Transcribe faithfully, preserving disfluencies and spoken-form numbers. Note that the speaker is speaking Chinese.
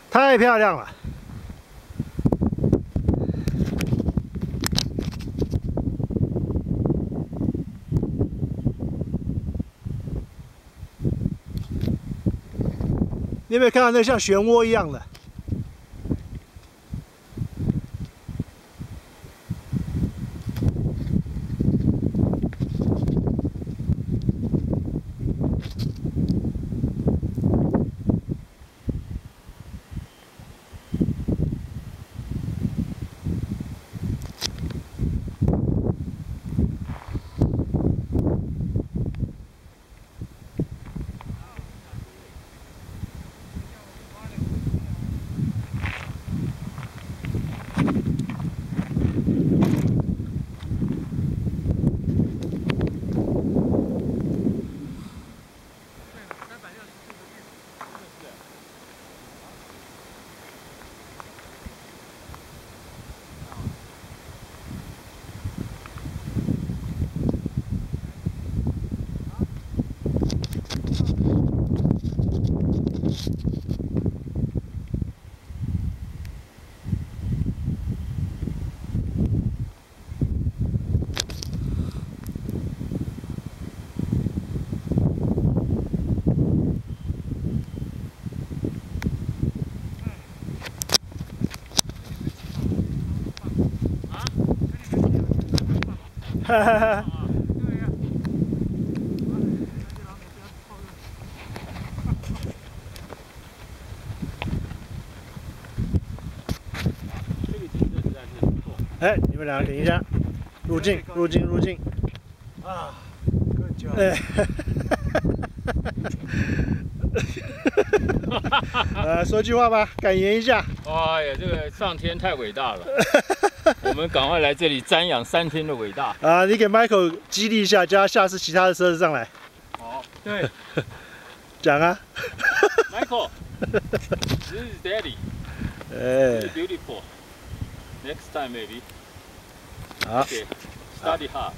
太漂亮了。 你有没有看到那像漩涡一样的？哈哈哈。哎，你们俩等一下，入镜，入镜，入镜。啊，哎，呃，说句话吧，感言一下。 哎呀，这个上天太伟大了，我们赶快来这里瞻仰三天的伟大。 啊，你给 Michael 激励一下，叫他下次骑他的车子上来。 好，对， 讲啊。 Michael，this is Daddy. 哎 This is beautiful. Next time maybe. 好。 Okay. Study hard.